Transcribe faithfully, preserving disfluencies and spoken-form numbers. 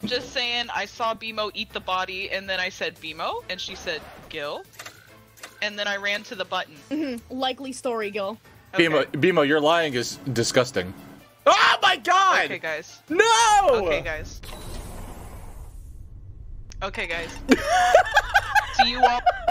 Just saying, I saw Bimo eat the body, and then I said, Bimo? And she said, Gil? And then I ran to the button. Mm-hmm. Likely story, Gil. Okay. Bimo, Bimo, your lying is disgusting. Oh my god! Okay, guys. No! Okay, guys. Okay, guys. See you all.